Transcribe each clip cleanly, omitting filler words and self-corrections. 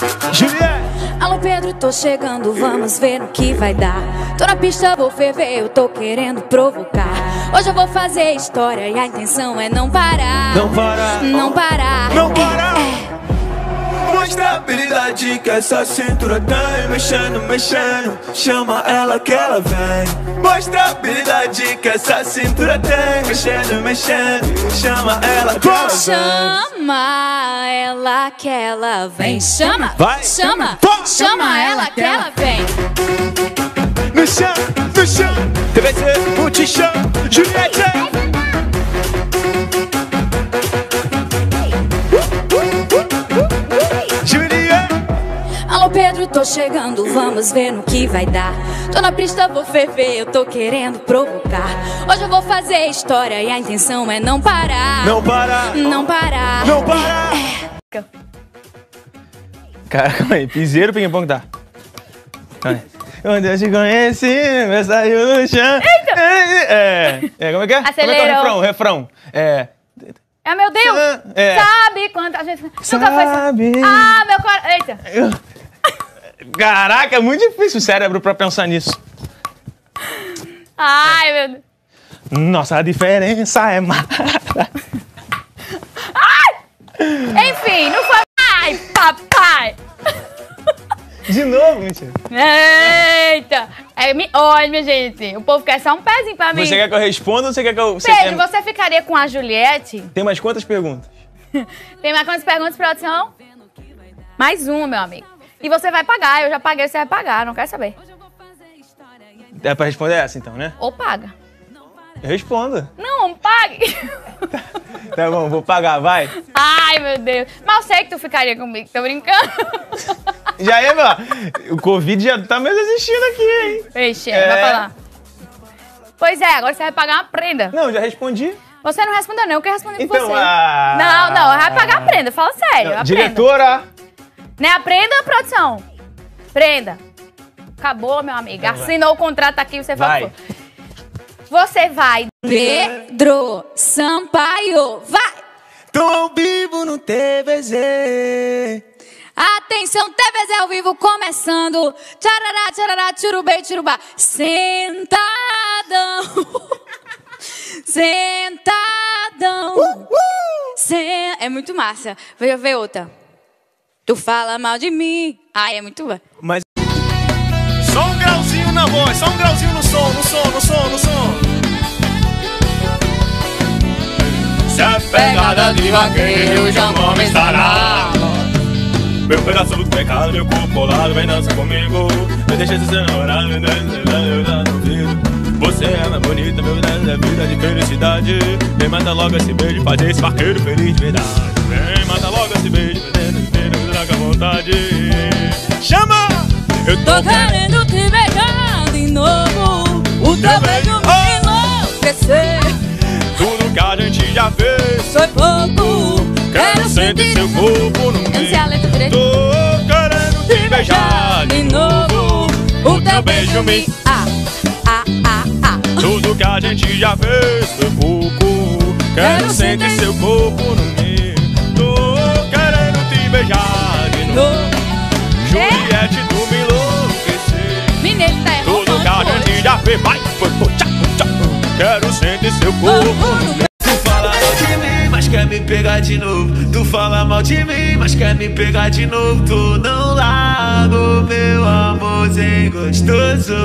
Juliette. Alô Pedro, tô chegando, vamos ver no que vai dar. Tô na pista, vou ferver, eu tô querendo provocar. Hoje eu vou fazer história e a intenção é não parar. Não parar. Não parar. Não parar. Mostra a habilidade que essa cintura tem. Mexendo, mexendo, chama ela que ela vem. Mostra a habilidade que essa cintura tem. Mexendo, mexendo, chama ela que ela vem. Chama ela que ela vem. Chama, vai, chama, chama ela que ela vem. No chão, no chão, TVC, multichão, Juliette. Alô Pedro, tô chegando, vamos ver no que vai dar. Tô na pista, vou ferver, eu tô querendo provocar. Hoje eu vou fazer história e a intenção é não parar. Não parar. Não parar. Não parar. Cara, calma aí, piseiro, ping-pong tá. Calma aí. Onde eu te conheci, meu saiu no chão. Eita! Como é que é? Acelerou. Como é que é o refrão? Meu Deus! Sabe quanta gente... Sabe. Ah, meu coração... Eita! Caraca, é muito difícil o cérebro pra pensar nisso. Ai, meu Deus. Nossa, a diferença é mara. Ai! Enfim, não foi... Ai, papai! De novo, mentira. Eita! Olha, minha gente, o povo quer só um pezinho pra mim. Você quer que eu responda ou você quer que eu... Pedro, você ficaria com a Juliette? Tem mais quantas perguntas? Tem mais quantas perguntas, produção? Mais uma, meu amigo. E você vai pagar, eu já paguei, você vai pagar, não quer saber. É pra responder essa então, né? Ou paga. Eu respondo. Não, pague. Tá bom, vou pagar, vai. Ai, meu Deus. Mas eu sei que tu ficaria comigo, tô brincando. Já é, meu. O Covid já tá mesmo existindo aqui, hein? Vixe, vai pra lá. Pois é, agora você vai pagar uma prenda. Não, já respondi. Você não respondeu, não, eu quero responder com Então, você. Não, vai pagar a prenda, fala sério. Não, a diretora. Prenda. Né, a prenda, produção? Prenda. Acabou, meu amigo. Assinou o contrato aqui, você vai. falou. Você vai. Pedro Sampaio, vai! Tô ao vivo no TVZ. Atenção, TVZ ao vivo começando. Tcharará, tcharará, tchurubei, tchurubá. Sentadão. Sentadão. É muito massa. Veja ver outra. Tu fala mal de mim. Ai, é muito bom. Mas... Só um grauzinho na voz, só um grauzinho no som, no som, no som, no som. Se a pegada de vaqueiro já não me estará. Meu pedaço do pecado, meu corpo colado, vem dançar comigo. Me deixa de ser namorado, me deixa de ser duvido. Você é mais bonita, meu Deus, é vida de felicidade. Vem, mata logo esse beijo, fazer esse vaqueiro feliz de verdade. Vem, mata logo esse beijo, me traga vontade. Chama! Eu tô querendo te beijar de novo. O teu beijo me enlouquecer. Tudo que a gente já fez foi pouco. Quero sentir seu corpo no meu. Tô querendo te beijar de novo. O teu beijo me... Tudo que a gente já fez foi pouco. Quero sentir seu corpo no meu. Tô querendo te beijar de novo. Juliette, tu me enlouquecer. Mineiro tá errando. Tudo que a gente já fez, vai, foi, quero sentir seu corpo no meu. Tu fala mal de mim, mas quer me pegar de novo. Tu fala mal de mim, mas quer me pegar de novo. Tu não largo, meu amorzinho gostoso.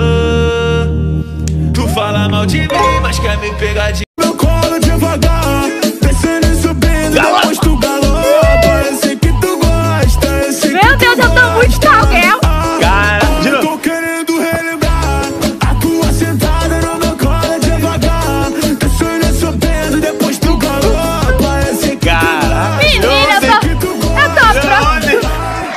Tu fala mal de mim, mas quer me pegar de meu colo devagar, descendo e subindo, depois tu galopa. Eu sei que tu gosta, eu sei que tu gosta. Meu Deus, eu tô muito stalker. Cara, de novo. Tô querendo relembrar a tua sentada no meu colo devagar, descendo e subindo, depois tu galopa. Eu sei que tu gosta. Menina, eu tô pronto.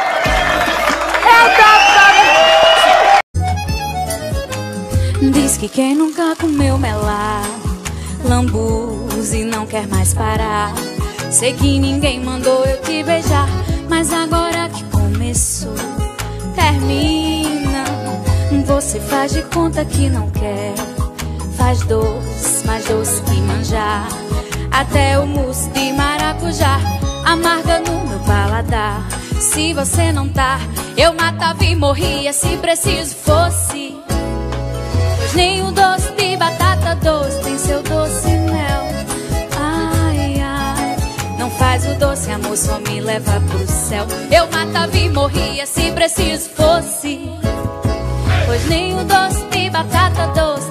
Diz que quem nunca comeu melado, lambuz e não quer mais parar. Sei que ninguém mandou eu te beijar, mas agora que começou, termina. Você faz de conta que não quer, faz doce, mais doce que manjar. Até o mousse de maracujá amarga no meu paladar. Se você não tá, eu matava e morria se preciso fosse. Pois nem o doce de batata doce tem seu doce mel. Ai, ai, não faz o doce amor, só me leva pro céu. Eu matava e morria se preciso fosse. Pois nem o doce de batata doce